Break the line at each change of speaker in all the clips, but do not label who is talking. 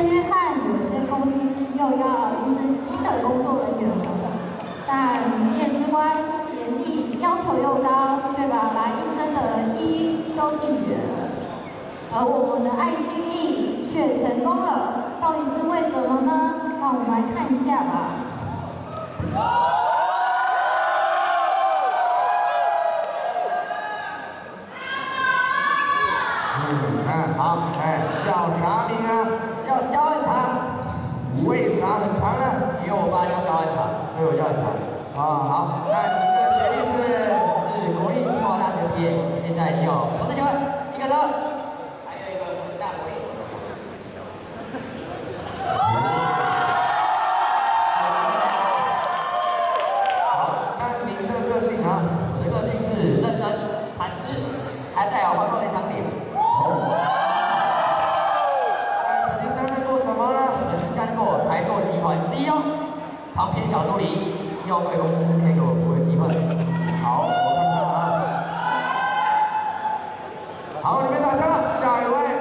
圣约翰有限公司又要应征新的工作人员了，但面试官严厉，要求又高，却把来应征的人一都拒绝了。而我们的爱君毅却成功了，到底是为什么呢？让我们来看一下吧。
好，叫啥名啊？
叫小很长。
为啥很长呢？
因为我爸叫小很长，所以我叫很长。
好，那您的学历
是国立清华大学毕业，现在已经有博士学位，1个车，还有一个大国立。
好，那您的个性啊？
我的个性是认真、坦直，还带有欢乐的一张脸。
曾经担任过什么呢？
曾经担任过台塑集团 CEO， 旁边小助理，希望贵公司可以给我服务的机会。
好，我看看啊。好，你们打枪了，下一位。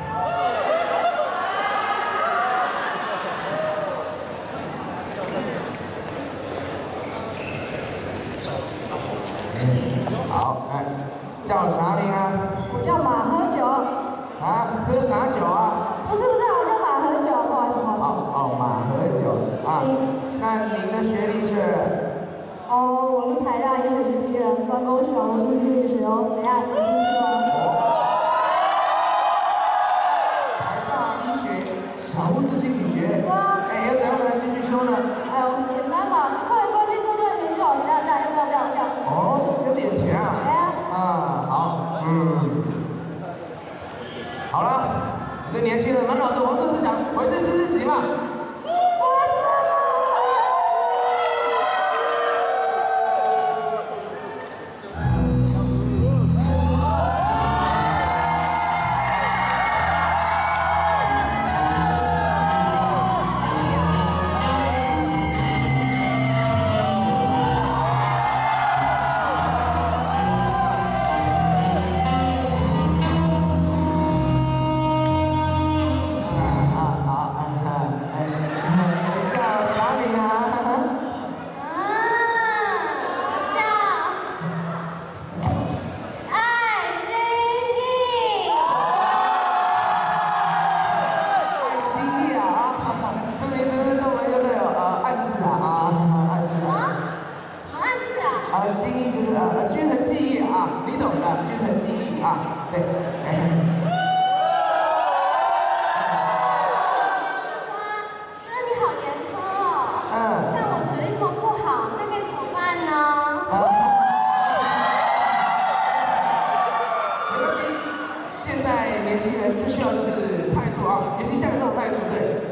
好，叫啥名啊？
我叫马喝酒。
啊，喝啥酒啊？
不是，我叫马喝酒，不好意思，不好意思。
马喝酒啊。那您的学历是？
我是台大医学系毕业，专攻小儿科心理学哦。怎样？有兴趣吗？
台大医学小儿科心理学。
哇。
要怎样才能继续修呢？
简单嘛，快点过去多赚点就好，这样，要。
交点钱啊？
来啊。
好，好了，你这年轻人满脑子黄色思想，回去试试习嘛。记忆就是均衡记忆啊，你懂的，均衡记忆啊，对。
那你好严苛哦。像我学历不好，那该怎么办呢？
没关系，现在年轻人最需要就是态度啊，尤其像这种态度，对，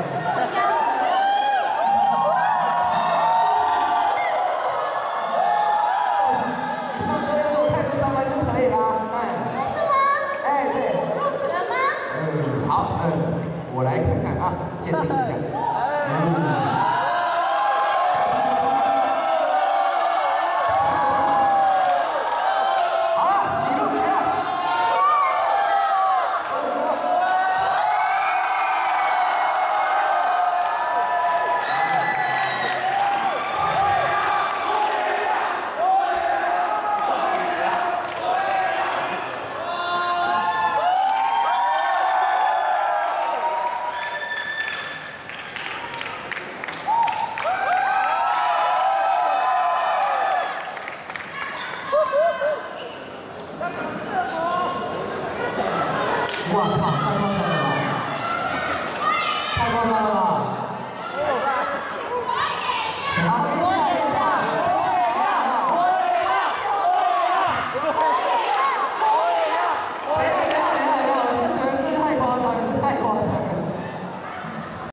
我来看看啊，鉴定一下。好了，你录取了。哇靠！太夸张了吧！太夸张了吧！好。